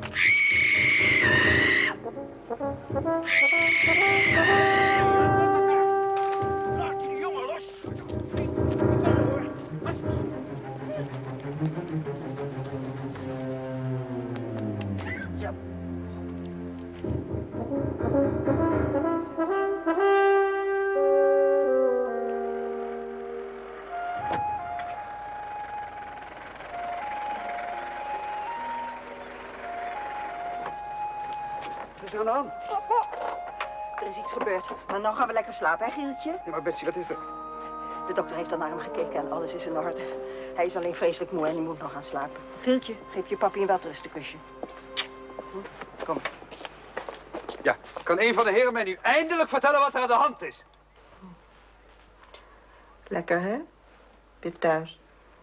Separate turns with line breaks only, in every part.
Laat die jongen los.
Wat is er aan de hand?
Er is iets gebeurd, maar nou gaan we lekker slapen, hè, Gieltje?
Ja, maar Betsy, wat is er?
De dokter heeft al naar hem gekeken en alles is in orde. Hij is alleen vreselijk moe en hij moet nog gaan slapen. Gieltje, geef je papi een welterustenkusje. Kom.
Ja, kan een van de heren mij nu eindelijk vertellen wat er aan de hand is?
Lekker, hè? Weer thuis.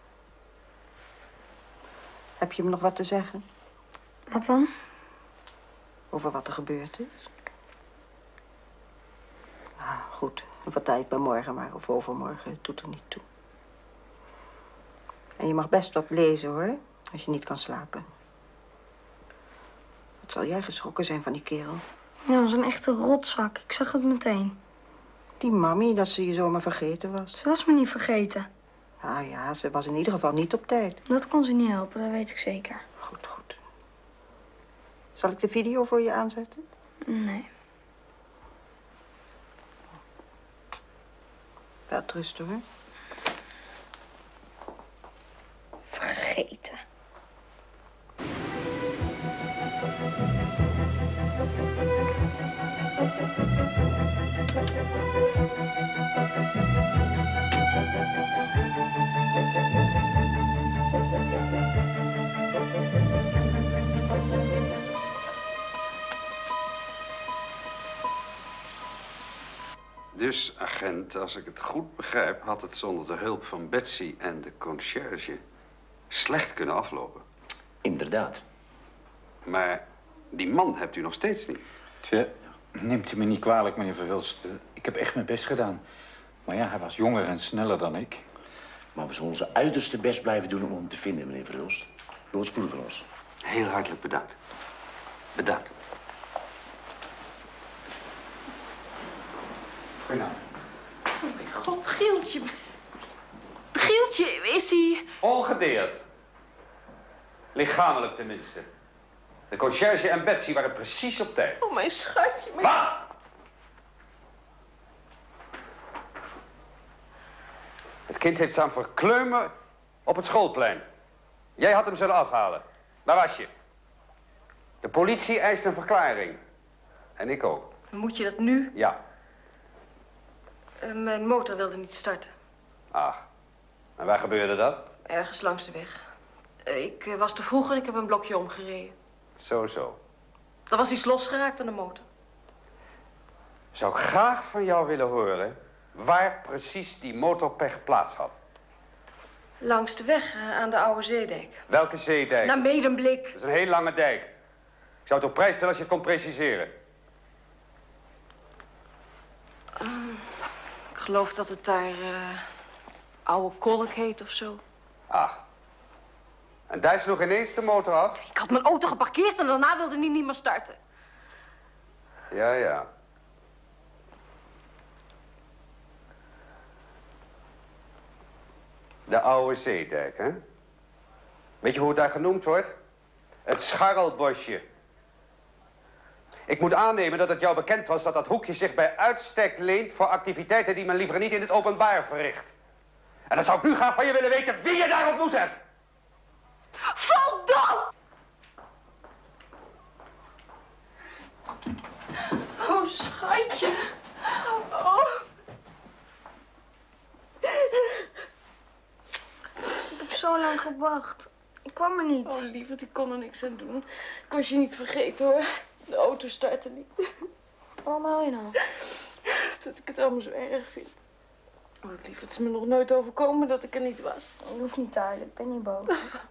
Heb je hem nog wat te zeggen?
Wat dan?
Over wat er gebeurd is? Ah, goed. Dan vertel je het bij morgen maar, of overmorgen. Het doet er niet toe. En je mag best wat lezen, hoor. Als je niet kan slapen. Wat zal jij geschrokken zijn van die kerel?
Ja, dat was een echte rotzak. Ik zag het meteen.
Die mammy, dat ze je zomaar vergeten was.
Ze was me niet vergeten.
Ah ja, ze was in ieder geval niet op tijd.
Dat kon ze niet helpen, dat weet ik zeker.
Goed, goed. Zal ik de video voor je aanzetten?
Nee.
Welterusten, hoor.
Vergeten.
Dus, agent, als ik het goed begrijp, had het zonder de hulp van Betsy en de conciërge slecht kunnen aflopen.
Inderdaad.
Maar die man hebt u nog steeds niet.
Tja, neemt u me niet kwalijk, meneer Verhulst. Ik heb echt mijn best gedaan. Maar ja, hij was jonger en sneller dan ik.
Maar we zullen onze uiterste best blijven doen om hem te vinden, meneer Verhulst. Doe het spoedig van ons.
Heel hartelijk bedankt. Bedankt.
Goedenavond.
Oh mijn god, Gieltje. Gieltje, is hij...
Ongedeerd. Lichamelijk tenminste. De conciërge en Betsy waren precies op tijd.
Oh, mijn schatje. Mijn...
Wacht! Het kind heeft staan verkleumen op het schoolplein. Jij had hem zullen afhalen. Waar was je? De politie eist een verklaring. En ik ook.
Moet je dat nu?
Ja.
Mijn motor wilde niet starten.
Ach. En waar gebeurde dat?
Ergens langs de weg. Ik was te vroeg en ik heb een blokje omgereden.
Zo, zo.
Dan was iets losgeraakt aan de motor.
Zou ik graag van jou willen horen waar precies die motorpech plaats had.
Langs de weg aan de oude zeedijk.
Welke zeedijk?
Naar Medemblik.
Dat is een heel lange dijk. Ik zou het op prijs stellen als je het kon preciseren.
Ik geloof dat het daar oude kolk heet of zo.
Ach. En daar sloeg ineens de motor af?
Ik had mijn auto geparkeerd en daarna wilde hij niet meer starten.
Ja, ja. De oude zeedijk, hè? Weet je hoe het daar genoemd wordt? Het Scharrelbosje. Ik moet aannemen dat het jou bekend was dat dat hoekje zich bij uitstek leent voor activiteiten die men liever niet in het openbaar verricht. En dan zou ik nu graag van je willen weten wie je daar ontmoet hebt.
Verdomme! Oh, schatje. Oh.
Ik heb zo lang gewacht. Ik kwam er niet.
Oh, lieverd, ik kon er niks aan doen. Ik was je niet vergeten, hoor. De auto startte niet.
Waarom hou je nou?
Dat ik het allemaal zo erg vind. Oh, lieverd, het is me nog nooit overkomen dat ik er niet was.
Je hoeft niet te huilen. Ik ben niet boos.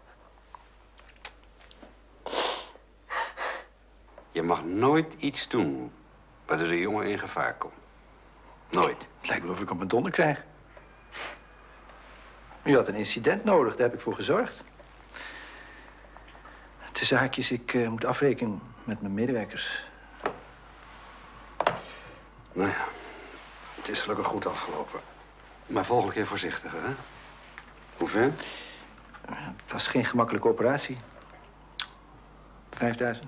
Je mag nooit iets doen waardoor de jongen in gevaar komt. Nooit.
Het lijkt wel of ik op mijn donder krijg. U had een incident nodig, daar heb ik voor gezorgd. Het tussen haakjes, ik moet afrekenen met mijn medewerkers.
Nou ja, het is gelukkig goed afgelopen. Maar volgende keer voorzichtiger, hè? Hoe ver?
Het was geen gemakkelijke operatie. 5000.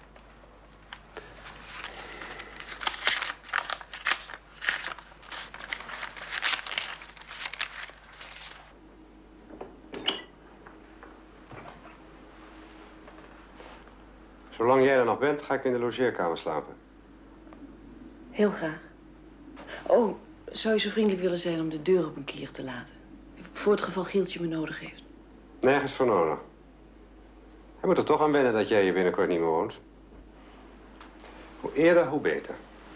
Zolang jij er nog bent, ga ik in de logeerkamer slapen.
Heel graag. Oh, zou je zo vriendelijk willen zijn om de deur op een kier te laten? Voor het geval Gieltje me nodig heeft.
Nergens voor nodig. Hij moet er toch aan wennen dat jij hier binnenkort niet meer woont. Hoe eerder, hoe beter.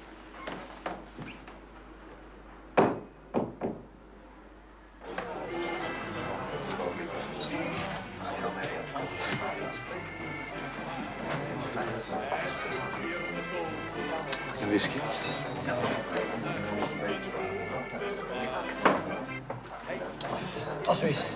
Een whisky?
Alsjeblieft.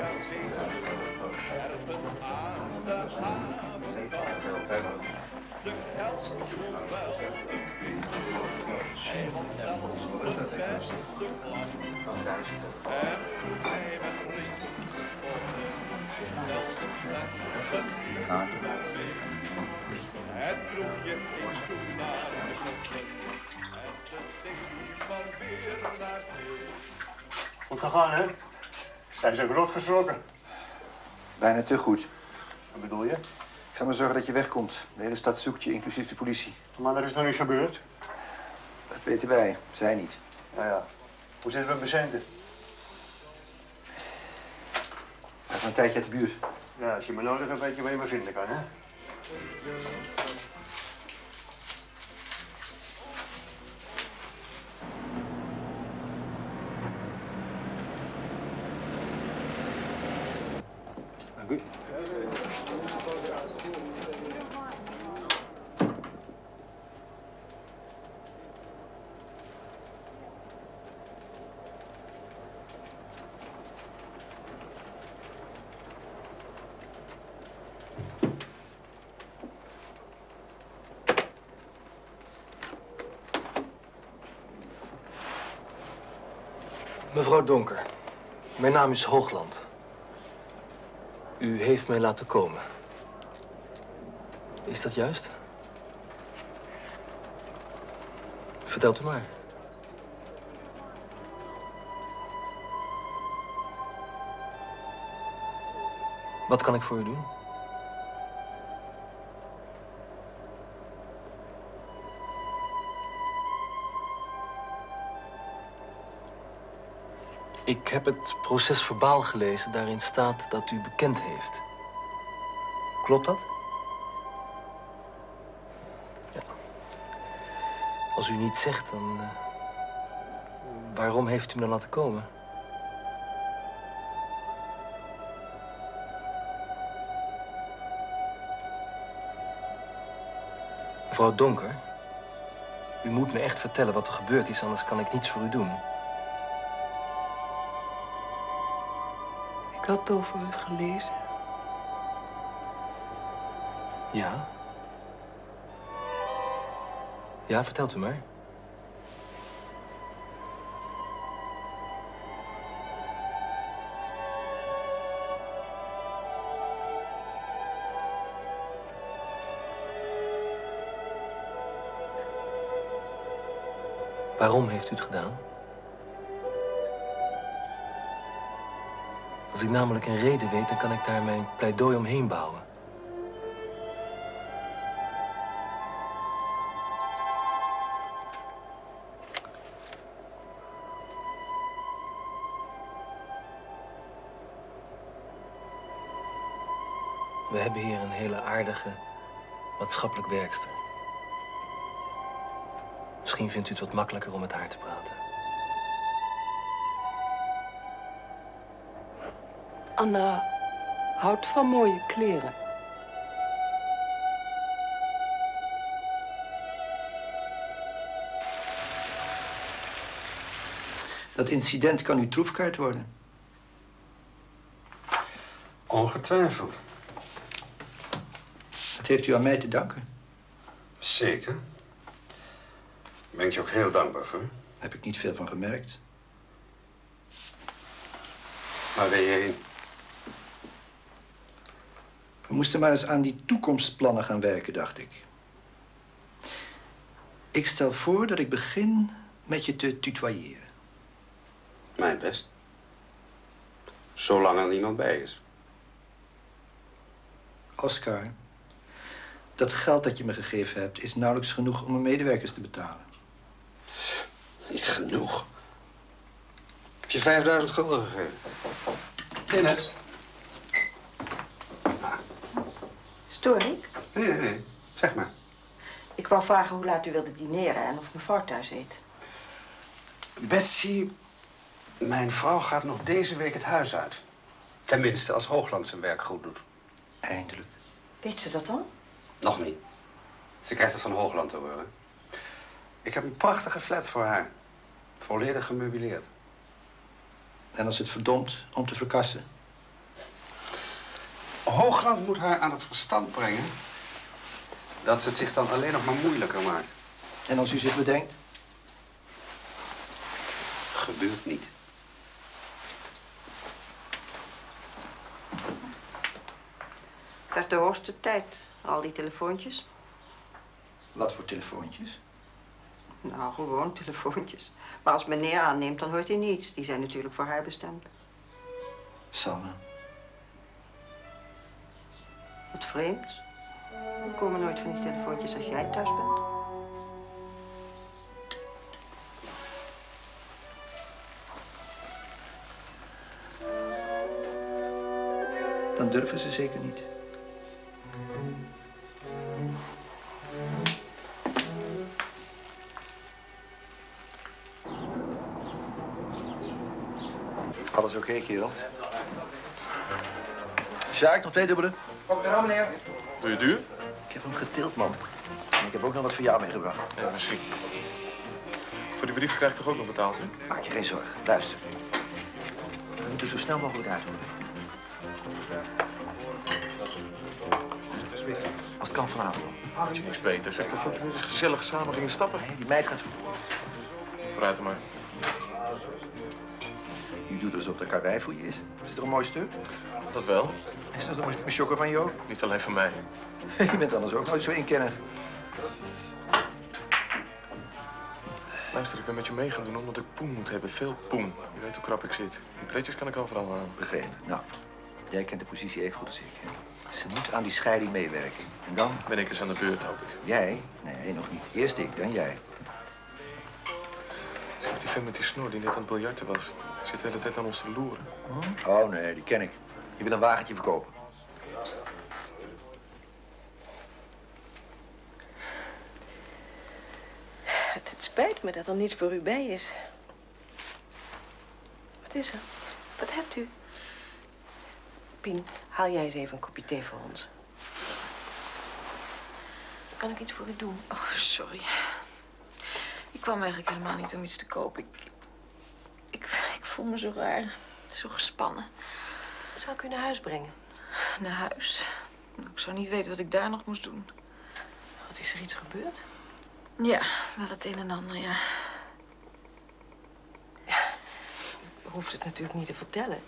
Goed gegaan, hè? Zijn ze ook rot geschrokken?
Bijna te goed.
Wat bedoel je?
Ik zal maar zorgen dat je wegkomt. De hele stad zoekt je, inclusief de politie.
Maar er is nog niks gebeurd.
Dat weten wij. Zij niet.
Nou ja. Hoe zit het met mijn centen?
Hij is een tijdje uit de buurt.
Ja, als je me nodig hebt, weet je waar je me vinden kan, hè?
Dank u.
Mevrouw Donker, mijn naam is Hoogland. U heeft mij laten komen. Is dat juist? Vertelt u maar. Wat kan ik voor u doen? Ik heb het procesverbaal gelezen. Daarin staat dat u bekend heeft. Klopt dat? Ja. Als u niet zegt, dan... waarom heeft u me laten komen? Mevrouw Donker, u moet me echt vertellen wat er gebeurd is, anders kan ik niets voor u doen.
Ik had over u gelezen.
Ja? Ja, vertelt u maar. Waarom heeft u het gedaan? Als ik namelijk een reden weet, dan kan ik daar mijn pleidooi omheen bouwen. We hebben hier een hele aardige maatschappelijk werkster. Misschien vindt u het wat makkelijker om met haar te praten.
Anna houdt van mooie kleren.
Dat incident kan uw troefkaart worden.
Ongetwijfeld.
heeft u aan mij te danken.
Zeker. Daar ben ik je ook heel dankbaar voor.
Heb ik niet veel van gemerkt.
Waar ben je heen?
We moesten maar eens aan die toekomstplannen gaan werken, dacht ik. Ik stel voor dat ik begin met je te tutoyeren.
Mijn best. Zolang er niemand bij is.
Oscar, dat geld dat je me gegeven hebt is nauwelijks genoeg om mijn medewerkers te betalen.
Niet genoeg. Ik heb je 5000 gulden gegeven. Binnen.
Stoor ik?
Nee. Zeg maar.
Ik wou vragen hoe laat u wilde dineren en of mevrouw thuis eet.
Betsy, mijn vrouw gaat nog deze week het huis uit. Tenminste, als Hoogland zijn werk goed doet.
Eindelijk.
Weet ze dat dan?
Nog niet. Ze krijgt het van Hoogland te horen. Ik heb een prachtige flat voor haar. Volledig gemeubileerd.
En als het verdomd om te verkassen?
Hoogland moet haar aan het verstand brengen dat ze het zich dan alleen nog maar moeilijker maakt.
En als u zich bedenkt?
Gebeurt niet.
Het werd de hoogste tijd, al die telefoontjes.
Wat voor telefoontjes?
Nou, gewoon telefoontjes. Maar als meneer aanneemt, dan hoort hij niets. Die zijn natuurlijk voor haar bestemd.
Salme.
Wat vreemd. Er komen nooit van die telefoontjes als jij thuis bent.
Dan durven ze zeker niet. Alles oké, kerel? Sjaak, nog 2 dubbele.
Kom eraan, meneer.
Doe je duur?
Ik heb hem getild, man. En ik heb ook nog wat voor jou meegebracht.
Ja, misschien. Voor die brief krijg ik toch ook nog betaald, hè?
Maak je geen zorgen. Luister. We moeten zo snel mogelijk uit worden. Als het kan vanavond.
Had je niks beter? Zeg dat we gezellig samen gingen stappen.
Nee, die meid gaat voor.
Vooruit dan maar.
Je doet alsof de karwei voor je is. Is er een mooi stuk?
Dat wel.
Is dat een chokker van jou?
Niet alleen van mij.
Je bent anders ook nooit zo inkennig.
Luister, ik ben met je mee gaan doen omdat ik poen moet hebben. Veel poen. Je weet hoe krap ik zit. Die pretjes kan ik overal halen.
Begrepen. Nou, jij kent de positie even goed als ik. Ze moet aan die scheiding meewerken. En dan...
Ben ik eens aan de beurt, hoop ik.
Jij? Nee, nog niet. Eerst ik, dan jij.
Zeg, die vent met die snor die net aan het biljarten was. Zit de hele tijd aan ons te loeren.
Oh, nee, die ken ik. Je wil een wagentje verkopen.
Het spijt me dat er niets voor u bij is. Wat is er? Wat hebt u? Pien, haal jij eens even een kopje thee voor ons. Kan ik iets voor u doen?
Oh, sorry. Ik kwam eigenlijk helemaal niet om iets te kopen. Ik voel me zo raar. Zo gespannen.
Zal ik u naar huis brengen?
Naar huis? Ik zou niet weten wat ik daar nog moest doen.
Wat is er iets gebeurd?
Ja, wel het een en ander, ja.
U hoeft het natuurlijk niet te vertellen.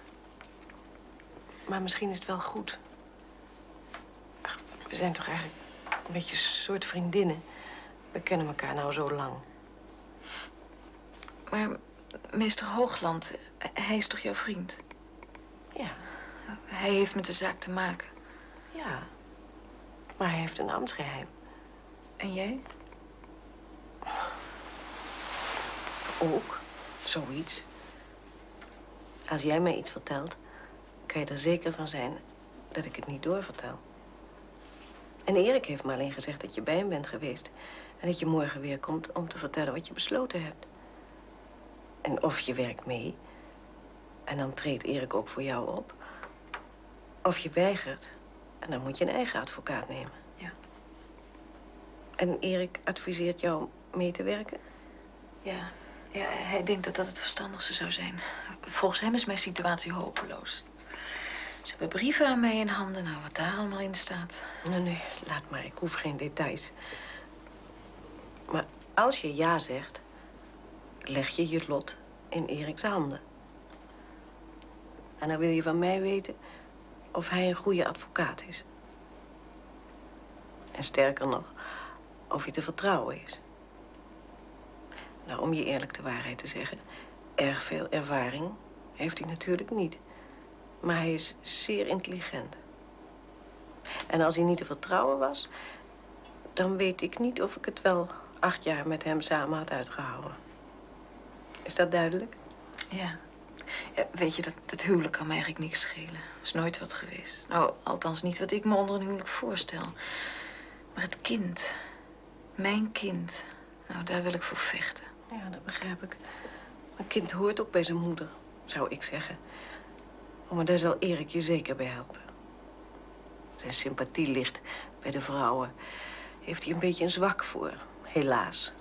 Maar misschien is het wel goed. Ach, we zijn toch eigenlijk een beetje een soort vriendinnen. We kennen elkaar nou zo lang.
Maar meester Hoogland, hij is toch jouw vriend?
Ja.
Hij heeft met de zaak te maken.
Ja. Maar hij heeft een ambtsgeheim.
En jij?
Ook. Zoiets. Als jij mij iets vertelt, kan je er zeker van zijn dat ik het niet doorvertel. En Erik heeft me alleen gezegd dat je bij hem bent geweest. En dat je morgen weer komt om te vertellen wat je besloten hebt. En of je werkt mee. En dan treedt Erik ook voor jou op. Of je weigert. En dan moet je een eigen advocaat nemen.
Ja.
En Erik adviseert jou mee te werken?
Ja, hij denkt dat dat het verstandigste zou zijn. Volgens hem is mijn situatie hopeloos. Ze hebben brieven aan mij in handen. Nou, wat daar allemaal in staat.
Nee, laat maar. Ik hoef geen details. Maar als je ja zegt, leg je je lot in Eriks handen. En dan wil je van mij weten of hij een goede advocaat is. En sterker nog, of hij te vertrouwen is. Nou, om je eerlijk de waarheid te zeggen, erg veel ervaring heeft hij natuurlijk niet. Maar hij is zeer intelligent. En als hij niet te vertrouwen was, dan weet ik niet of ik het wel 8 jaar met hem samen had uitgehouden. Is dat duidelijk?
Ja. Ja, weet je, dat huwelijk kan me eigenlijk niks schelen. Is nooit wat geweest. Nou, althans niet wat ik me onder een huwelijk voorstel. Maar het kind, mijn kind, nou, daar wil ik voor vechten.
Ja, dat begrijp ik. Een kind hoort ook bij zijn moeder, zou ik zeggen. Oh, maar daar zal Erik je zeker bij helpen. Zijn sympathie ligt bij de vrouwen. Heeft hij een beetje een zwak voor, helaas.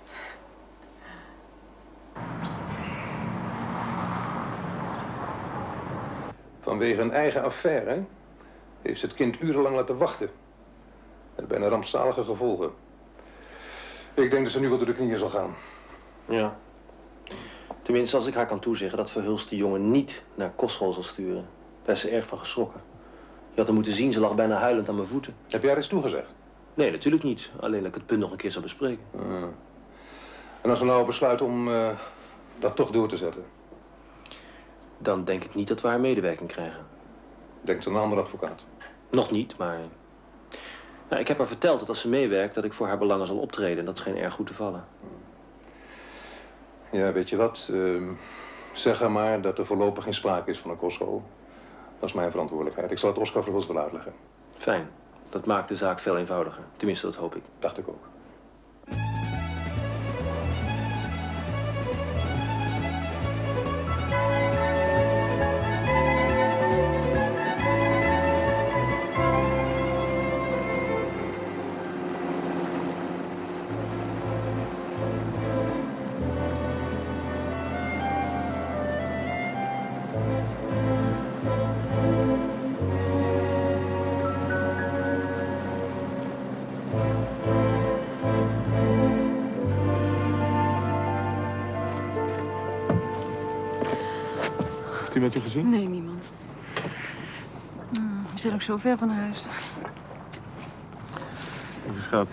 Vanwege een eigen affaire heeft ze het kind urenlang laten wachten. Met bijna rampzalige gevolgen. Ik denk dat ze nu wel door de knieën zal gaan.
Ja. Tenminste, als ik haar kan toezeggen dat Verhulst de jongen niet naar kostschool zal sturen. Daar is ze erg van geschrokken. Je had hem moeten zien, ze lag bijna huilend aan mijn voeten.
Heb jij haar eens toegezegd?
Nee, natuurlijk niet. Alleen dat ik het punt nog een keer zou bespreken.
En als we nou besluiten om dat toch door te zetten?
Dan denk ik niet dat we haar medewerking krijgen.
Denkt aan een andere advocaat?
Nog niet, maar... Nou, ik heb haar verteld dat als ze meewerkt, dat ik voor haar belangen zal optreden. En dat scheen erg goed te vallen.
Ja, weet je wat? Zeg haar maar dat er voorlopig geen sprake is van een kostschool. Dat is mijn verantwoordelijkheid. Ik zal het Oscar Verhulst wel uitleggen.
Fijn. Dat maakt de zaak veel eenvoudiger. Tenminste, dat hoop ik.
Dacht ik ook.
Heeft iemand je gezien?
Nee, niemand. We zijn ook zo ver van huis.
De schat.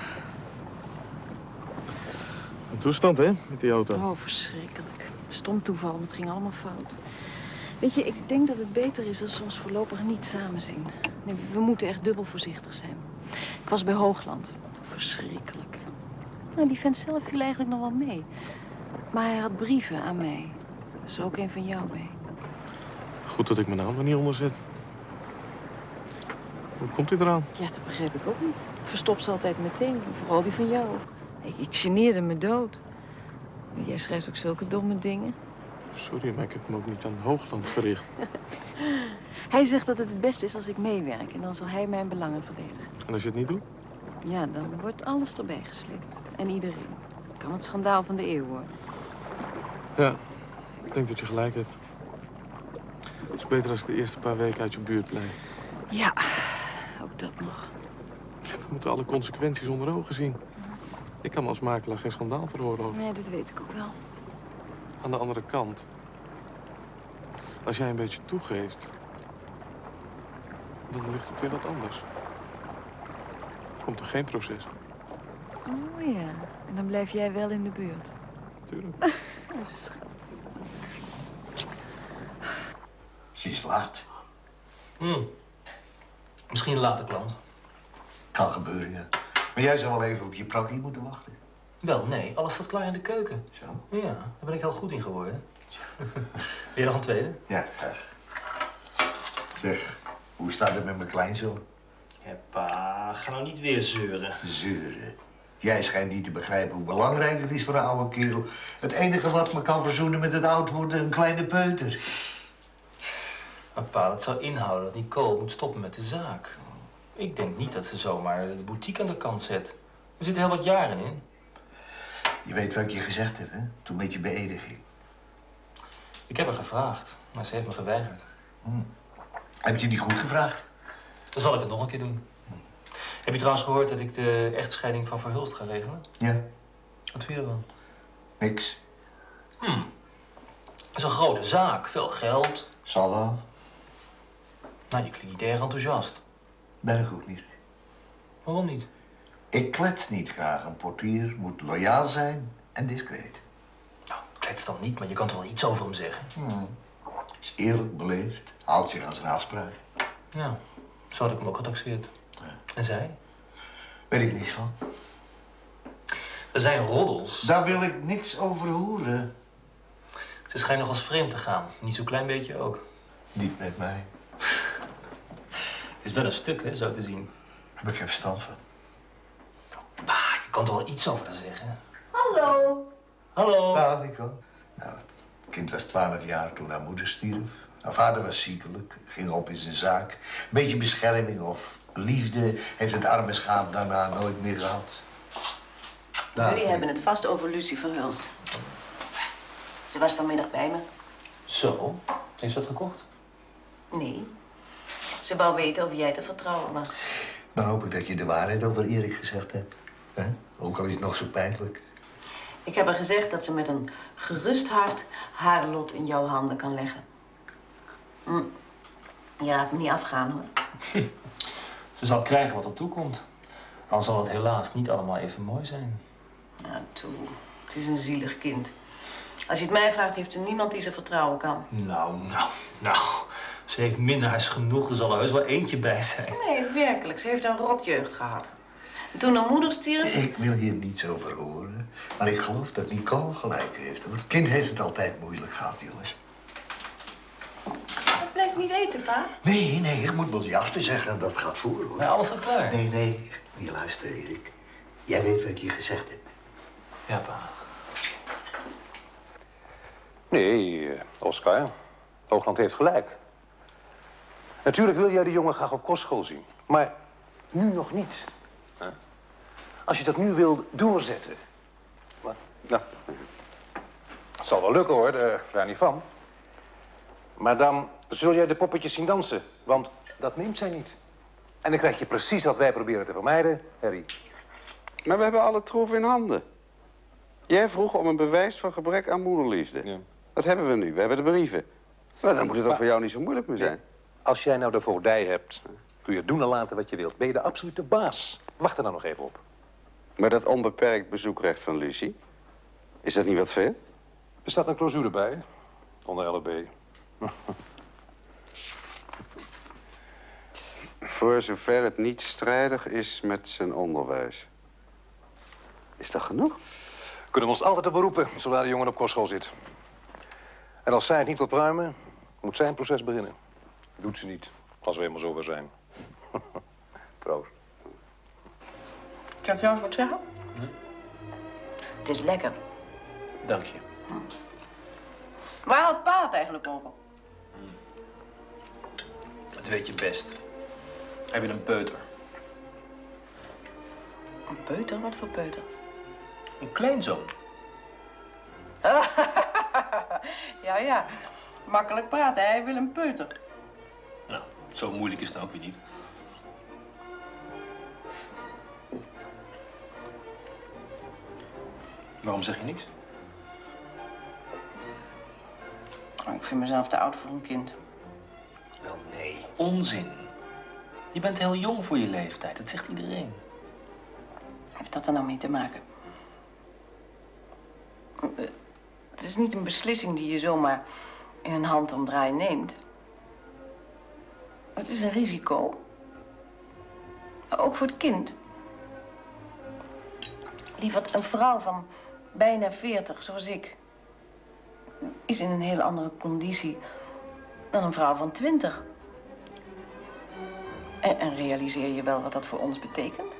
Een toestand, hè, met die auto.
Oh, verschrikkelijk. Stom toeval, maar het ging allemaal fout. Weet je, ik denk dat het beter is als we ons voorlopig niet samen zien. Nee, we moeten echt dubbel voorzichtig zijn. Ik was bij Hoogland. Verschrikkelijk. Nou, die vent zelf viel eigenlijk nog wel mee. Maar hij had brieven aan mij. Er is er ook een van jou bij.
Goed dat ik mijn naam er niet onder zet. Hoe komt dit eraan?
Ja, dat begreep ik ook niet. Ik verstop ze altijd meteen, vooral die van jou. Ik geneerde me dood. Jij schrijft ook zulke domme dingen.
Sorry, maar ik heb me ook niet aan Hoogland gericht.
Hij zegt dat het beste is als ik meewerk en dan zal hij mijn belangen verdedigen.
En als je het niet doet?
Ja, dan wordt alles erbij geslikt. En iedereen. Kan het schandaal van de eeuw worden.
Ja, ik denk dat je gelijk hebt. Het is beter als ik de eerste paar weken uit je buurt blijf.
Ja, ook dat nog.
We moeten alle consequenties onder ogen zien. Ik kan me als makelaar geen schandaal veroorloven.
Nee, dat weet ik ook wel.
Aan de andere kant, als jij een beetje toegeeft, dan ligt het weer wat anders. Komt er geen proces.
Oh ja, en dan blijf jij wel in de buurt.
Tuurlijk.
Ze is laat.
Misschien een late klant.
Kan gebeuren, ja. Maar jij zou wel even op je prakkie moeten wachten.
Wel, nee. Alles staat klaar in de keuken.
Zo?
Ja, daar ben ik heel goed in geworden. Wil je nog een tweede?
Ja, graag. Zeg, hoe staat het met mijn kleinzoon?
Ja, pa, ga nou niet weer zeuren.
Zeuren? Jij schijnt niet te begrijpen hoe belangrijk het is voor een oude kerel. Het enige wat me kan verzoenen met het oud worden, een kleine peuter.
Maar pa, dat zou inhouden dat Nicole moet stoppen met de zaak. Ik denk niet dat ze zomaar de boutique aan de kant zet. Er zitten heel wat jaren in.
Je weet wat ik je gezegd heb, hè? Toen met je beëdiging.
Ik heb haar gevraagd, maar ze heeft me geweigerd.
Heb je die goed gevraagd?
Dan zal ik het nog een keer doen. Heb je trouwens gehoord dat ik de echtscheiding van Verhulst ga regelen?
Ja.
Wat vind je ervan?
Niks.
Dat is een grote zaak, veel geld.
Zal wel.
Nou, je klinkt niet erg enthousiast.
Ben ik ook niet.
Waarom niet?
Ik klets niet graag. Een portier moet loyaal zijn en discreet.
Nou, klets dan niet, maar je kan toch wel iets over hem zeggen?
Is eerlijk, beleefd, houdt zich aan zijn afspraken.
Ja, zo had ik hem ook getaxeerd. En zij?
Weet ik niks van.
Er zijn roddels.
Daar wil ik niks over horen.
Ze schijnt nog als vreemd te gaan. Niet zo'n klein beetje ook.
Niet met mij.
Het is wel een stuk, hè, zo te zien.
Heb ik geen verstand van.
Je kan toch wel iets over haar zeggen?
Hallo.
Hallo.
Ja, Nico. Nou, het kind was 12 jaar toen haar moeder stierf. Haar vader was ziekelijk, ging op in zijn zaak. Een beetje bescherming of liefde heeft het arme schaap daarna nooit meer gehad.
Jullie hebben het vast over Lucie Verhulst. Ze was vanmiddag bij me.
Zo? Heeft ze dat gekocht?
Nee. Ze wou weten of jij te vertrouwen was.
Dan hoop ik dat je de waarheid over Erik gezegd hebt. Hè? Ook al is het nog zo pijnlijk.
Ik heb haar gezegd dat ze met een gerust hart haar lot in jouw handen kan leggen. Je laat me niet afgaan, hoor.
Ze zal krijgen wat er toekomt. Al zal het helaas niet allemaal even mooi zijn.
Ja, toe. Het is een zielig kind. Als je het mij vraagt, heeft er niemand die ze vertrouwen kan.
Nou. Ze heeft minnaars genoeg. Er zal er heus wel eentje bij zijn.
Nee, werkelijk. Ze heeft een rotjeugd gehad. En toen haar moeder stierf...
Ik wil hier niets over horen. Maar ik geloof dat Nicole gelijk heeft. Want het kind heeft het altijd moeilijk gehad, jongens.
Dat blijft niet eten, pa.
Nee, ik moet biljarten zeggen en dat gaat voor, hoor.
Ja, alles staat klaar.
Nee. Moet je luisteren, Erik. Jij weet wat ik je gezegd heb.
Ja, pa.
Nee, Oscar. Hoogland heeft gelijk. Natuurlijk wil jij die jongen graag op kostschool zien. Maar nu nog niet. Als je dat nu wil doorzetten... Nou, het zal wel lukken, hoor. Daar niet van. Maar dan zul jij de poppetjes zien dansen. Want dat neemt zij niet. En dan krijg je precies wat wij proberen te vermijden, Harry.
Maar we hebben alle troeven in handen. Jij vroeg om een bewijs van gebrek aan moederliefde. Ja. Wat hebben we nu? We hebben de brieven. Nou, dan moet het toch voor jou niet zo moeilijk meer zijn.
Als jij nou de voogdij hebt, kun je doen en laten wat je wilt. Ben je de absolute baas. Wacht er dan nog even op.
Maar dat onbeperkt bezoekrecht van Lucie, is dat niet wat veel?
Er staat een clausule bij, onder LB.
Voor zover het niet strijdig is met zijn onderwijs. Is dat genoeg?
Kunnen we ons altijd op beroepen, zodra de jongen op kostschool zit. En als zij het niet wil pruimen, moet zij een proces beginnen. Doet ze niet, als we helemaal zover zijn. Proost.
Kan ik jou eens wat zeggen? Het is lekker.
Dank je.
Waar had pa het eigenlijk over?
Dat weet je best. Hij wil een peuter.
Een peuter? Wat voor peuter?
Een kleinzoon.
Ja. Makkelijk praten. Hij wil een peuter.
Nou, zo moeilijk is het ook weer niet. Waarom zeg je niks?
Ik vind mezelf te oud voor een kind.
Wel, nee. Onzin. Je bent heel jong voor je leeftijd. Dat zegt iedereen.
Heeft dat er nou mee te maken? Het is niet een beslissing die je zomaar in een handomdraai neemt. Het is een risico. Ook voor het kind. Lieverd, een vrouw van bijna 40, zoals ik, is in een hele andere conditie dan een vrouw van 20. En realiseer je wel wat dat voor ons betekent?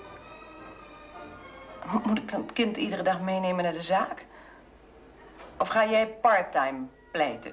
Moet ik dan het kind iedere dag meenemen naar de zaak? Of ga jij parttime pleiten?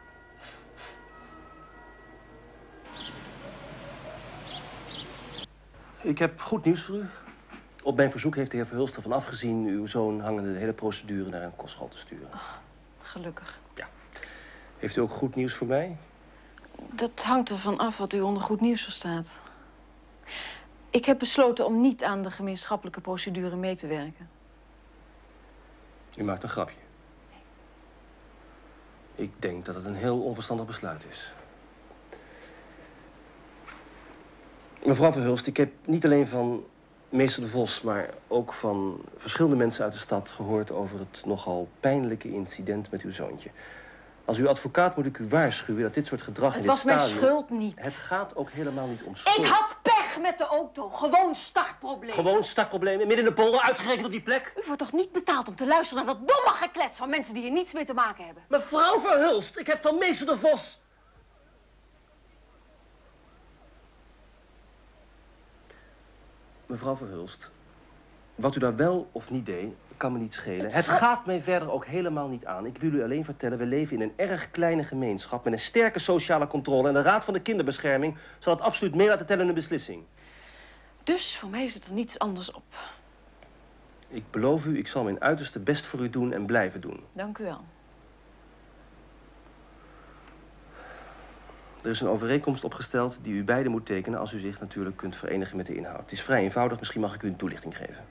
Ik heb goed nieuws voor u. Op mijn verzoek heeft de heer Verhulst ervan afgezien uw zoon hangende de hele procedure naar een kostschool te sturen.
Gelukkig.
Ja. Heeft u ook goed nieuws voor mij?
Dat hangt ervan af wat u onder goed nieuws verstaat. Ik heb besloten om niet aan de gemeenschappelijke procedure mee te werken.
U maakt een grapje. Ik denk dat het een heel onverstandig besluit is. Mevrouw Verhulst, ik heb niet alleen van meester De Vos, maar ook van verschillende mensen uit de stad gehoord over het nogal pijnlijke incident met uw zoontje. Als uw advocaat moet ik u waarschuwen dat dit soort gedrag in dit stadium...
Het was mijn schuld niet.
Het gaat ook helemaal niet om schuld.
Ik had pech met de auto. Gewoon startprobleem.
Gewoon startproblemen, midden in de polder, uitgerekend op die plek?
U wordt toch niet betaald om te luisteren naar dat domme geklets van mensen die hier niets mee te maken hebben?
Mevrouw Verhulst, ik heb van meester De Vos... Mevrouw Verhulst, wat u daar wel of niet deed, kan me niet schelen. Het gaat mij verder ook helemaal niet aan. Ik wil u alleen vertellen, we leven in een erg kleine gemeenschap... met een sterke sociale controle. En de Raad van de Kinderbescherming zal het absoluut mee laten tellen in een beslissing.
Dus voor mij zit er niets anders op.
Ik beloof u, ik zal mijn uiterste best voor u doen en blijven doen.
Dank u wel.
Er is een overeenkomst opgesteld die u beiden moet tekenen... als u zich natuurlijk kunt verenigen met de inhoud. Het is vrij eenvoudig, misschien mag ik u een toelichting geven.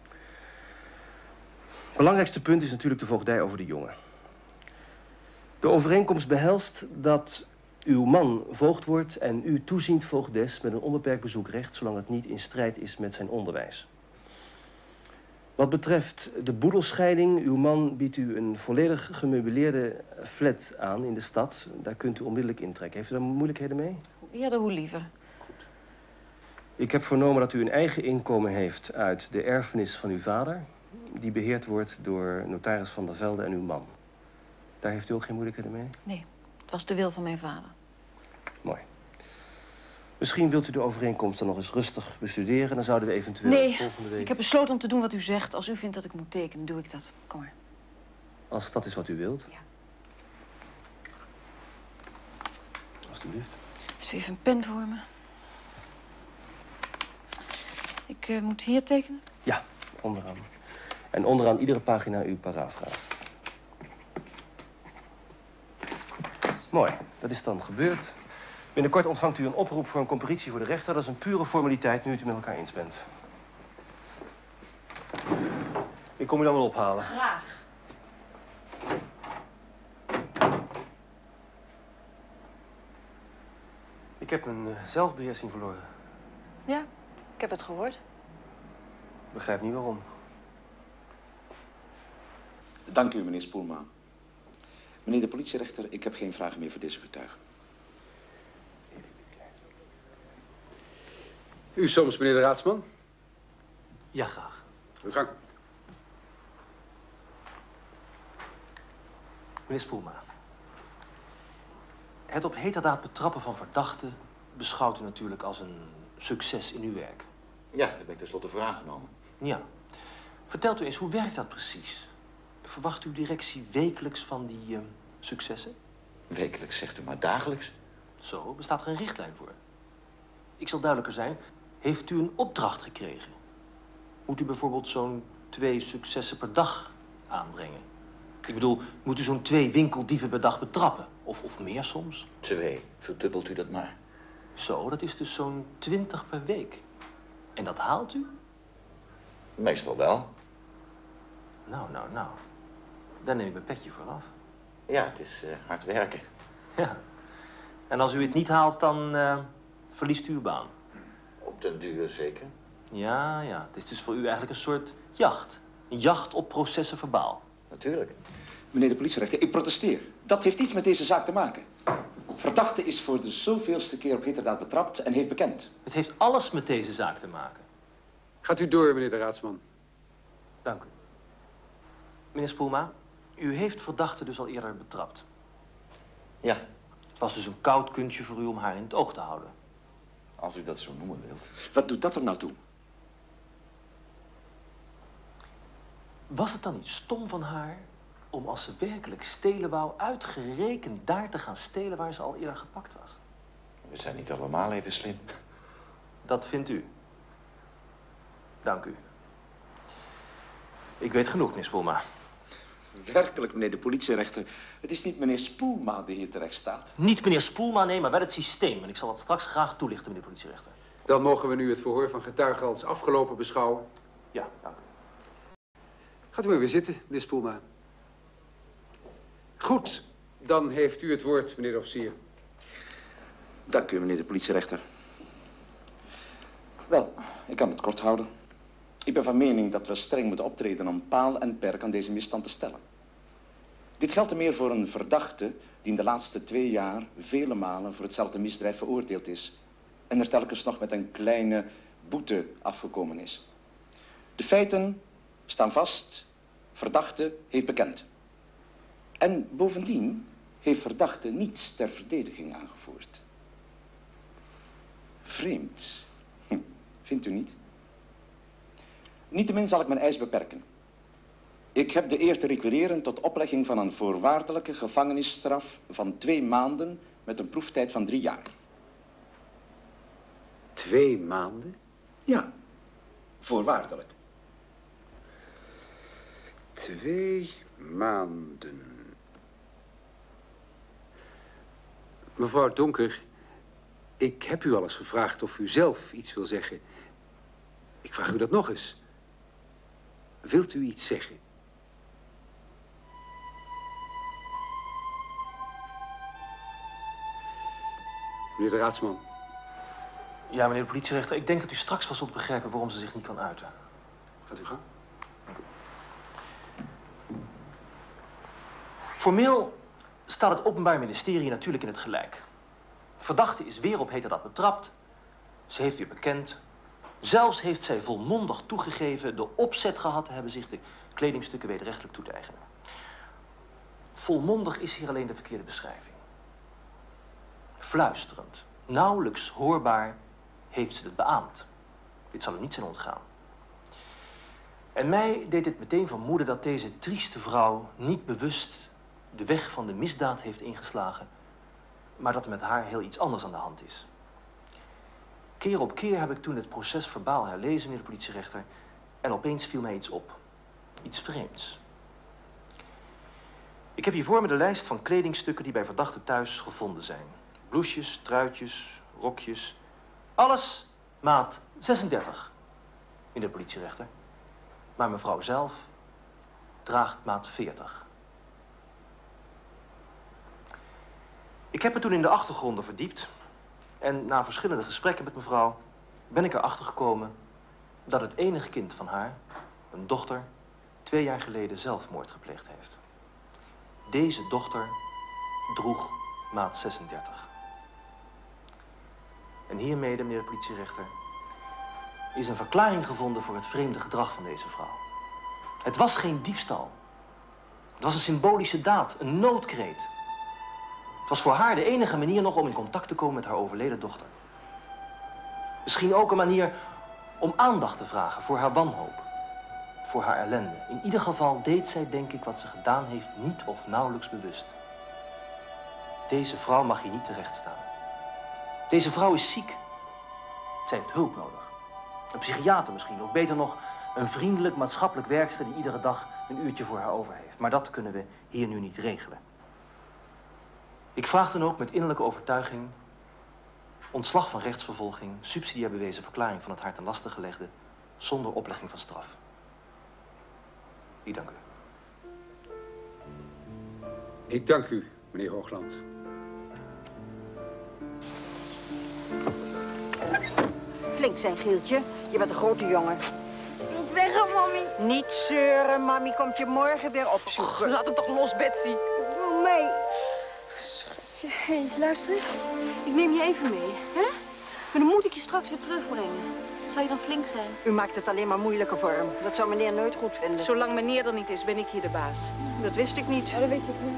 Het belangrijkste punt is natuurlijk de voogdij over de jongen. De overeenkomst behelst dat uw man voogd wordt... en u toeziend voogdes met een onbeperkt bezoekrecht... zolang het niet in strijd is met zijn onderwijs. Wat betreft de boedelscheiding, uw man biedt u een volledig gemeubileerde flat aan in de stad. Daar kunt u onmiddellijk intrekken. Heeft u daar moeilijkheden mee?
Hoe eerder, hoe liever.
Ik heb vernomen dat u een eigen inkomen heeft uit de erfenis van uw vader... die beheerd wordt door notaris Van der Velde en uw man. Daar heeft u ook geen moeilijkheden mee?
Nee, het was de wil van mijn vader.
Mooi. Misschien wilt u de overeenkomst dan nog eens rustig bestuderen. Dan zouden we eventueel volgende week...
Ik heb besloten om te doen wat u zegt. Als u vindt dat ik moet tekenen, doe ik dat. Kom maar.
Als dat is wat u wilt.
Ja.
Alsjeblieft.
Dus even een pen voor me. Ik moet hier tekenen?
Ja, onderaan. En onderaan iedere pagina uw paragraaf. Mooi, dat is dan gebeurd. Binnenkort ontvangt u een oproep voor een comparitie voor de rechter. Dat is een pure formaliteit, nu het met elkaar eens bent. Ik kom u dan wel ophalen.
Graag.
Ik heb mijn zelfbeheersing verloren.
Ja, ik heb het gehoord.
Ik begrijp niet waarom.
Dank u, meneer Spoelman. Meneer de politierechter, ik heb geen vragen meer voor deze getuige.
U soms, meneer de raadsman?
Ja, graag.
Uw gang.
Meneer Spoelma. Het op heterdaad betrappen van verdachten beschouwt u natuurlijk als een succes in uw werk.
Ja, daar ben ik tenslotte voor aangenomen.
Ja. Vertelt u eens, hoe werkt dat precies? Verwacht uw directie wekelijks van die successen?
Wekelijks, zegt u maar dagelijks.
Zo, bestaat er een richtlijn voor? Ik zal duidelijker zijn. Heeft u een opdracht gekregen? Moet u bijvoorbeeld zo'n 2 successen per dag aanbrengen? Ik bedoel, moet u zo'n 2 winkeldieven per dag betrappen? Of meer soms?
2, verdubbelt u dat maar.
Zo, dat is dus zo'n 20 per week. En dat haalt u?
Meestal wel.
Nou. Daar neem ik mijn petje voor af.
Ja, het is hard werken.
Ja. En als u het niet haalt, dan verliest u uw baan.
Op den duur zeker.
Ja. Het is dus voor u eigenlijk een soort jacht. Een jacht op processen verbaal.
Natuurlijk. Meneer de politierechter, ik protesteer. Dat heeft iets met deze zaak te maken. Verdachte is voor de zoveelste keer op heterdaad betrapt en heeft bekend.
Het heeft alles met deze zaak te maken.
Gaat u door, meneer de raadsman.
Dank u. Meneer Spoelma, u heeft verdachte dus al eerder betrapt.
Ja.
Het was dus een koud kunstje voor u om haar in het oog te houden.
Als u dat zo noemen wilt. Wat doet dat er nou toe?
Was het dan niet stom van haar om als ze werkelijk stelen wou, uitgerekend daar te gaan stelen waar ze al eerder gepakt was?
We zijn niet allemaal even slim.
Dat vindt u. Dank u. Ik weet genoeg, meneer Spoelma.
Werkelijk, meneer de politierechter. Het is niet meneer Spoelma die hier terecht staat.
Niet meneer Spoelma, nee, maar wel het systeem. En ik zal dat straks graag toelichten, meneer de politierechter.
Dan mogen we nu het verhoor van getuigen als afgelopen beschouwen.
Ja, dank u.
Gaat u maar weer zitten, meneer Spoelma. Goed, dan heeft u het woord, meneer de officier.
Dank u, meneer de politierechter. Wel, ik kan het kort houden. Ik ben van mening dat we streng moeten optreden om paal en perk aan deze misstand te stellen. Dit geldt te meer voor een verdachte die in de laatste 2 jaar vele malen voor hetzelfde misdrijf veroordeeld is en er telkens nog met een kleine boete afgekomen is. De feiten staan vast. Verdachte heeft bekend. En bovendien heeft verdachte niets ter verdediging aangevoerd. Vreemd. Vindt u niet? Niettemin zal ik mijn eis beperken. Ik heb de eer te requireren tot oplegging van een voorwaardelijke gevangenisstraf van 2 maanden met een proeftijd van 3 jaar.
2 maanden?
Ja, voorwaardelijk.
2 maanden. Mevrouw Donker, ik heb u al eens gevraagd of u zelf iets wil zeggen. Ik vraag u dat nog eens. Wilt u iets zeggen? Meneer de raadsman.
Ja, meneer de politierechter, ik denk dat u straks wel zult begrijpen waarom ze zich niet kan uiten.
Gaat u gaan?
Dank u. Formeel staat het Openbaar Ministerie natuurlijk in het gelijk. Verdachte is weer op heterdaad betrapt. Ze heeft weer bekend. Zelfs heeft zij volmondig toegegeven de opzet gehad te hebben zich de kledingstukken wederrechtelijk toe te eigenen. Volmondig is hier alleen de verkeerde beschrijving. Fluisterend, nauwelijks hoorbaar, heeft ze het beaamd. Dit zal er niet zijn ontgaan. En mij deed het meteen vermoeden dat deze trieste vrouw niet bewust de weg van de misdaad heeft ingeslagen, maar dat er met haar heel iets anders aan de hand is. Keer op keer heb ik toen het proces verbaal herlezen, meneer de politierechter, en opeens viel mij iets op. Iets vreemds. Ik heb hier voor me de lijst van kledingstukken die bij verdachten thuis gevonden zijn. Blouses, truitjes, rokjes. Alles maat 36, meneer de politierechter. Maar mevrouw zelf draagt maat 40. Ik heb me toen in de achtergronden verdiept. En na verschillende gesprekken met mevrouw ben ik erachter gekomen dat het enige kind van haar, een dochter, 2 jaar geleden zelfmoord gepleegd heeft. Deze dochter droeg maat 36. En hiermee, meneer de politierechter, is een verklaring gevonden voor het vreemde gedrag van deze vrouw. Het was geen diefstal. Het was een symbolische daad, een noodkreet. Het was voor haar de enige manier nog om in contact te komen met haar overleden dochter. Misschien ook een manier om aandacht te vragen voor haar wanhoop. Voor haar ellende. In ieder geval deed zij, denk ik, wat ze gedaan heeft niet of nauwelijks bewust. Deze vrouw mag hier niet terecht staan. Deze vrouw is ziek. Zij heeft hulp nodig. Een psychiater misschien, of beter nog, een vriendelijk maatschappelijk werkster die iedere dag een uurtje voor haar over heeft. Maar dat kunnen we hier nu niet regelen. Ik vraag dan ook met innerlijke overtuiging ontslag van rechtsvervolging, subsidiair bewezen verklaring van het haar ten laste gelegde, zonder oplegging van straf. Ik dank u.
Ik dank u, meneer Hoogland.
Flink zijn, Gieltje. Je bent een grote jongen.
Niet weg, mami.
Niet zeuren, mami komt je morgen weer opzoeken.
Laat hem toch los, Betsy.
Ik wil mee.
Hé, luister eens. Ik neem je even mee, hè? Maar dan moet ik je straks weer terugbrengen. Zou je dan flink zijn?
U maakt het alleen maar moeilijker voor hem. Dat zou meneer nooit goed vinden.
Zolang meneer er niet is, ben ik hier de baas.
Dat wist ik niet.
Ja, dat weet je ook niet.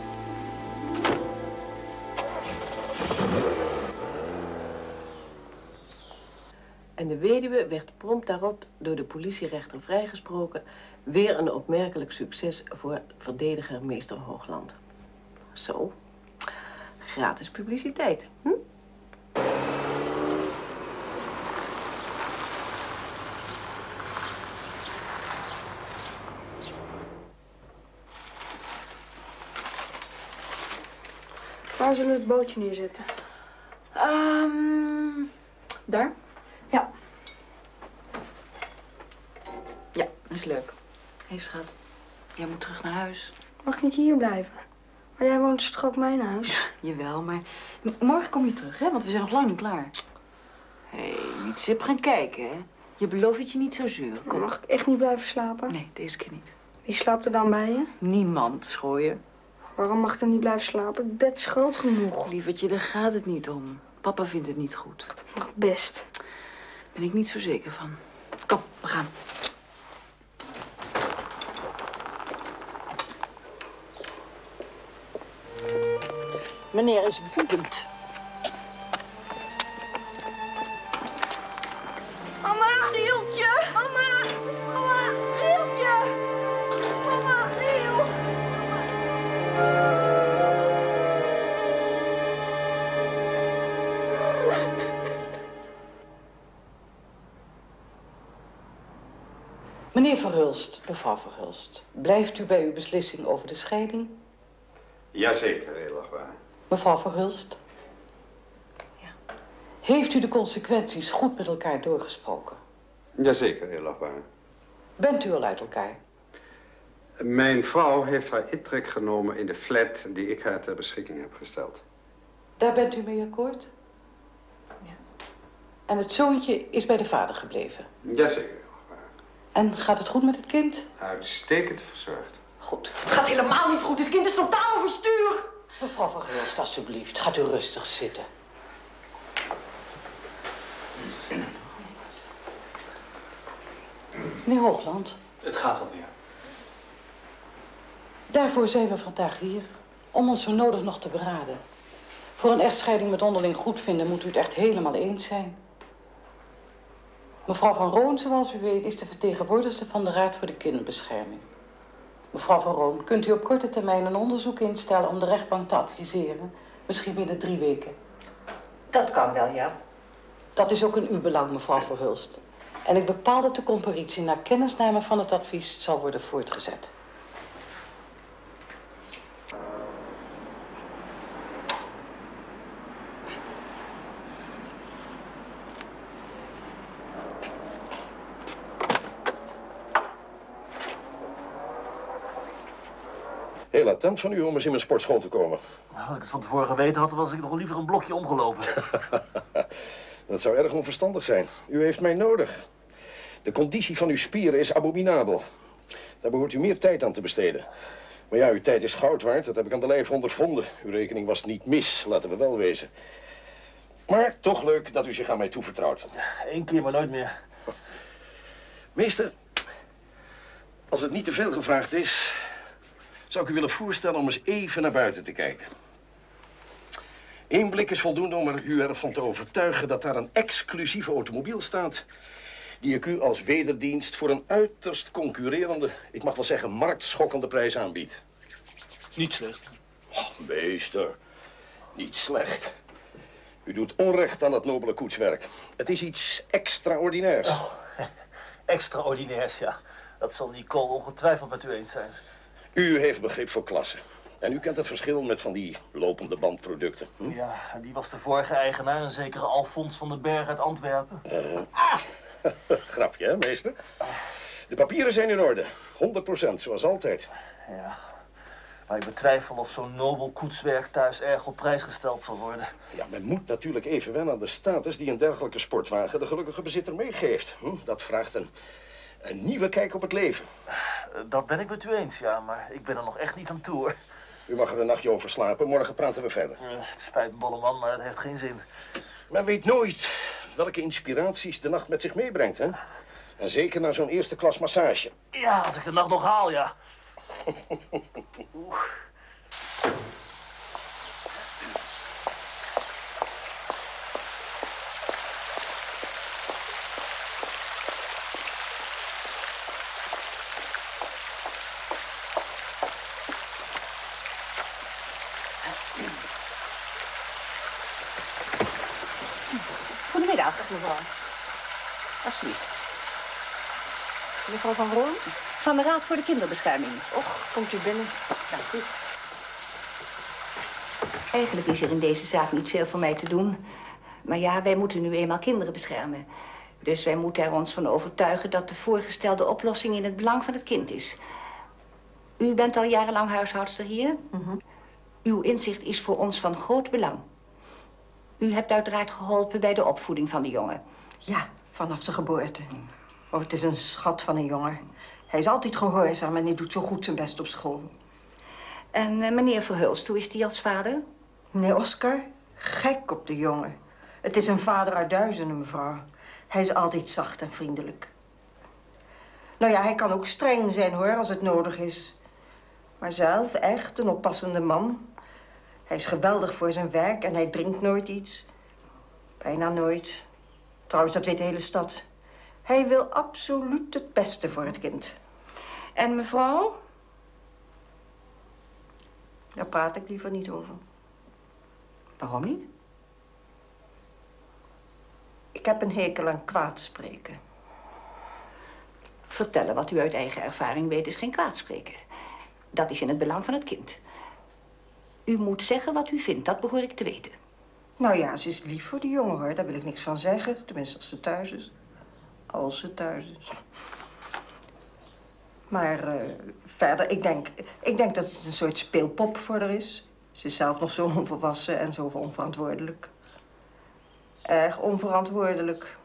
En de weduwe werd prompt daarop door de politierechter vrijgesproken. Weer een opmerkelijk succes voor verdediger meester Hoogland. Zo. Gratis publiciteit, hm?
Waar zullen we het bootje neerzetten?
Daar?
Ja.
Ja, dat is leuk. Hé, schat. Jij moet terug naar huis.
Mag ik niet hier blijven? Maar jij woont dus toch ook mijn huis?
Jawel, maar morgen kom je terug, hè? Want we zijn nog lang niet klaar. Hé, niet sip gaan kijken, hè? Je belooft dat je niet zo zuur. Kom.
Mag ik echt niet blijven slapen?
Nee, deze keer niet.
Wie slaapt er dan bij je?
Niemand, schooien.
Waarom mag ik er niet blijven slapen? Het bed is groot genoeg.
Lievertje, daar gaat het niet om. Papa vindt het niet goed.
Dat mag best.
Ben ik niet zo zeker van. Kom, we gaan.
Meneer is woedend.
Mama, Gieltje! Mama! Mama, Gieltje! Mama, Giel!
Meneer Verhulst, mevrouw Verhulst, blijft u bij uw beslissing over de scheiding?
Jazeker, heel achtbaar.
Mevrouw Verhulst? Ja. Heeft u de consequenties goed met elkaar doorgesproken?
Jazeker, heel achtbaar.
Bent u al uit elkaar?
Mijn vrouw heeft haar intrek genomen in de flat die ik haar ter beschikking heb gesteld.
Daar bent u mee akkoord? Ja. En het zoontje is bij de vader gebleven?
Jazeker.
En gaat het goed met het kind?
Uitstekend verzorgd.
Goed.
Het gaat helemaal niet goed. Dit kind is totaal overstuur.
Mevrouw Verhulst, alsjeblieft, gaat u rustig zitten. Meneer Hoogland.
Het gaat wel weer.
Daarvoor zijn we vandaag hier. Om ons zo nodig nog te beraden. Voor een echtscheiding met onderling goedvinden moet u het echt helemaal eens zijn. Mevrouw van Roon, zoals u weet, is de vertegenwoordigster van de Raad voor de Kinderbescherming. Mevrouw van Roon, kunt u op korte termijn een onderzoek instellen om de rechtbank te adviseren? Misschien binnen 3 weken.
Dat kan wel, ja.
Dat is ook in uw belang, mevrouw Verhulst. En ik bepaal dat de comparitie na kennisname van het advies zal worden voortgezet.
Heel attent van u om eens in mijn sportschool te komen.
Nou, als ik het van tevoren geweten had, was ik nog liever een blokje omgelopen.
Dat zou erg onverstandig zijn. U heeft mij nodig. De conditie van uw spieren is abominabel. Daar behoort u meer tijd aan te besteden. Maar ja, uw tijd is goud waard. Dat heb ik aan de lijf ondervonden. Uw rekening was niet mis, laten we wel wezen. Maar toch leuk dat u zich aan mij toevertrouwt.
1 keer, maar nooit meer.
Meester, als het niet te veel gevraagd is, zou ik u willen voorstellen om eens even naar buiten te kijken. 1 blik is voldoende om u ervan te overtuigen dat daar een exclusieve automobiel staat die ik u als wederdienst voor een uiterst concurrerende, ik mag wel zeggen marktschokkende prijs aanbiedt.
Niet slecht.
Oh, meester, niet slecht. U doet onrecht aan dat nobele koetswerk. Het is iets extraordinairs.
Oh, extraordinairs, ja. Dat zal Nicole ongetwijfeld met u eens zijn.
U heeft begrip voor klasse. En u kent het verschil met van die lopende bandproducten. Hm?
Ja, die was de vorige eigenaar, een zekere Alfons van den Berg uit Antwerpen.
Grapje, hè, meester? De papieren zijn in orde. 100%, zoals altijd.
Ja, maar ik betwijfel of zo'n nobel koetswerk thuis erg op prijs gesteld zal worden.
Ja, men moet natuurlijk even wennen aan de status die een dergelijke sportwagen de gelukkige bezitter meegeeft. Dat vraagt een nieuwe kijk op het leven.
Dat ben ik met u eens, ja, maar ik ben er nog echt niet aan toe, hoor.
U mag er een nachtje over slapen, morgen praten we verder.
Het spijt me, bolleman, maar het heeft geen zin.
Men weet nooit welke inspiraties de nacht met zich meebrengt, hè? En zeker na zo'n eerste klas massage.
Ja, als ik de nacht nog haal, ja.
Goedemiddag, mevrouw. Alsjeblieft. Mevrouw van Roon? Van de Raad voor de Kinderbescherming.
Och, komt u binnen.
Ja, goed.
Eigenlijk is er in deze zaak niet veel voor mij te doen. Maar ja, wij moeten nu eenmaal kinderen beschermen. Dus wij moeten er ons van overtuigen dat de voorgestelde oplossing in het belang van het kind is. U bent al jarenlang huishoudster hier. Uw inzicht is voor ons van groot belang. U hebt uiteraard geholpen bij de opvoeding van de jongen. Ja, vanaf de geboorte. Oh, het is een schat van een jongen. Hij is altijd gehoorzaam en hij doet zo goed zijn best op school. En meneer Verhulst, hoe is die als vader? Meneer Oscar, gek op de jongen. Het is een vader uit duizenden, mevrouw. Hij is altijd zacht en vriendelijk. Nou ja, hij kan ook streng zijn, hoor, als het nodig is. Maar zelf echt een oppassende man. Hij is geweldig voor zijn werk en hij drinkt nooit iets. Bijna nooit. Trouwens, dat weet de hele stad. Hij wil absoluut het beste voor het kind. En mevrouw? Daar praat ik liever niet over. Waarom niet? Ik heb een hekel aan kwaadspreken. Vertellen wat u uit eigen ervaring weet is geen kwaadspreken. Dat is in het belang van het kind. U moet zeggen wat u vindt, dat behoor ik te weten. Nou ja, ze is lief voor die jongen, hoor. Daar wil ik niks van zeggen. Tenminste, als ze thuis is. Als ze thuis is. Maar verder, ik denk dat het een soort speelpop voor haar is. Ze is zelf nog zo onvolwassen en zo onverantwoordelijk. Erg onverantwoordelijk.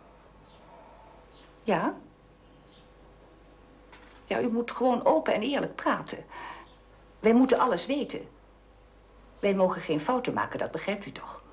Ja? Ja, u moet gewoon open en eerlijk praten. Wij moeten alles weten. Wij mogen geen fouten maken, dat begrijpt u toch?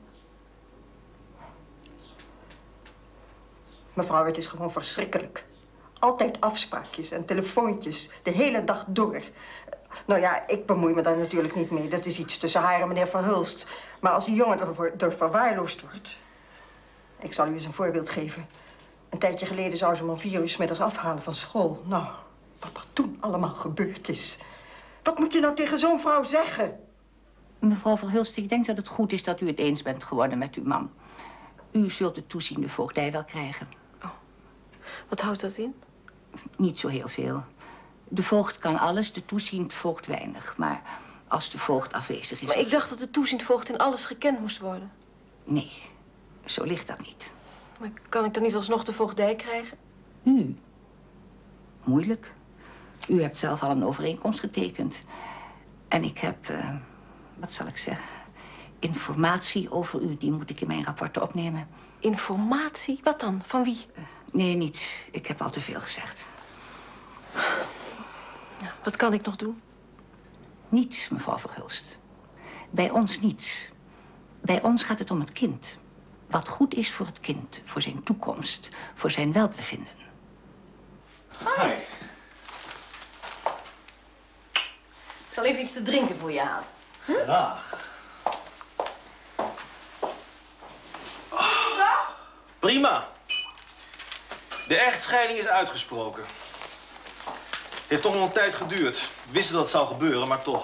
Mevrouw, het is gewoon verschrikkelijk. Altijd afspraakjes en telefoontjes, de hele dag door. Nou ja, ik bemoei me daar natuurlijk niet mee. Dat is iets tussen haar en meneer Verhulst. Maar als die jongen door verwaarloosd wordt... Ik zal u eens een voorbeeld geven. Een tijdje geleden zou ze hem om 4 uur 's middags afhalen van school. Nou, wat er toen allemaal gebeurd is. Wat moet je nou tegen zo'n vrouw zeggen? Mevrouw Verhulst, ik denk dat het goed is dat u het eens bent geworden met uw man. U zult de toeziende voogdij wel krijgen.
Oh. Wat houdt dat in?
Niet zo heel veel. De voogd kan alles, de toeziend voogd weinig. Maar als de voogd afwezig is...
Maar ik dacht dat de toeziend voogd in alles gekend moest worden.
Nee, zo ligt dat niet.
Maar kan ik dan niet alsnog de voogdij krijgen?
U? Moeilijk. U hebt zelf al een overeenkomst getekend. En ik heb, wat zal ik zeggen... informatie over u, die moet ik in mijn rapporten opnemen.
Informatie? Wat dan? Van wie?
Nee, niets. Ik heb al te veel gezegd.
Ja, wat kan ik nog doen?
Niets, mevrouw Verhulst. Bij ons niets. Bij ons gaat het om het kind. Wat goed is voor het kind, voor zijn toekomst, voor zijn welbevinden.
Hi.
Ik zal even iets te drinken voor je halen.
Graag. Prima. De echtscheiding is uitgesproken. Heeft toch nog een tijd geduurd. We wisten dat het zou gebeuren, maar toch.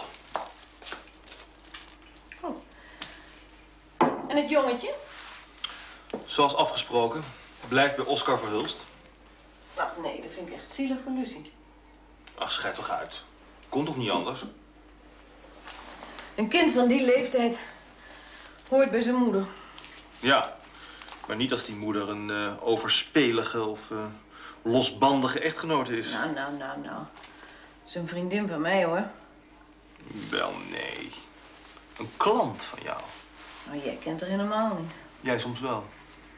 Oh. En het jongetje?
Zoals afgesproken, blijft bij Oscar Verhulst.
Ach nee, dat vind ik echt zielig voor Lucie.
Ach, schijt toch uit. Kon toch niet anders?
Een kind van die leeftijd hoort bij zijn moeder.
Ja, maar niet als die moeder een overspelige of losbandige echtgenote is.
Nou. Is een vriendin van mij, hoor.
Wel, nee. Een klant van jou.
Nou, jij kent haar helemaal niet.
Jij soms wel.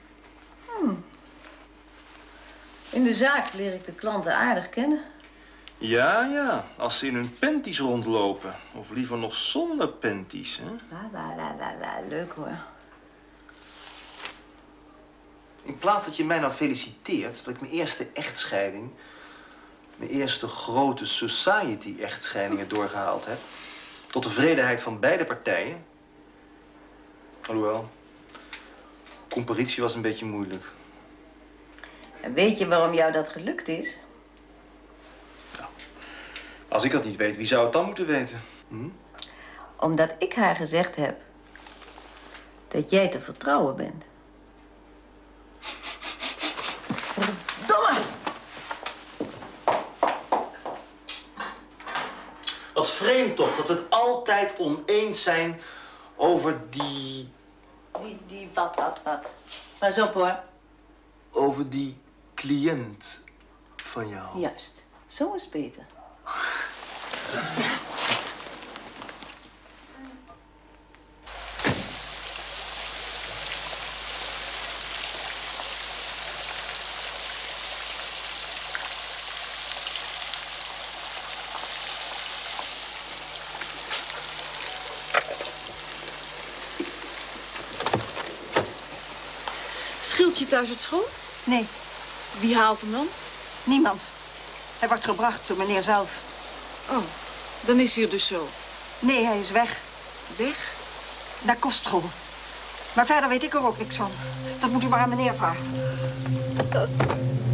In de zaak leer ik de klanten aardig kennen.
Ja, als ze in hun panties rondlopen. Of liever nog zonder panties, hè?
Leuk, hoor.
In plaats dat je mij nou feliciteert dat ik mijn eerste echtscheiding... mijn eerste grote society-echtscheidingen doorgehaald heb... tot tevredenheid van beide partijen... Alhoewel, comparitie was een beetje moeilijk.
En weet je waarom jou dat gelukt is?
Als ik dat niet weet, wie zou het dan moeten weten?
Omdat ik haar gezegd heb dat jij te vertrouwen bent. Verdomme!
Wat vreemd toch, dat we het altijd oneens zijn
Over die...
Die wat. Pas op hoor.
Over die cliënt van jou.
Juist. Zo is beter.
Schieltje thuis uit school?
Nee.
Wie haalt hem dan?
Niemand. Hij wordt gebracht door meneer zelf.
Oh, dan is hij er dus zo.
Nee, hij is weg.
Weg?
Naar kostschool. Maar verder weet ik er ook niks van. Dat moet u maar aan meneer vragen.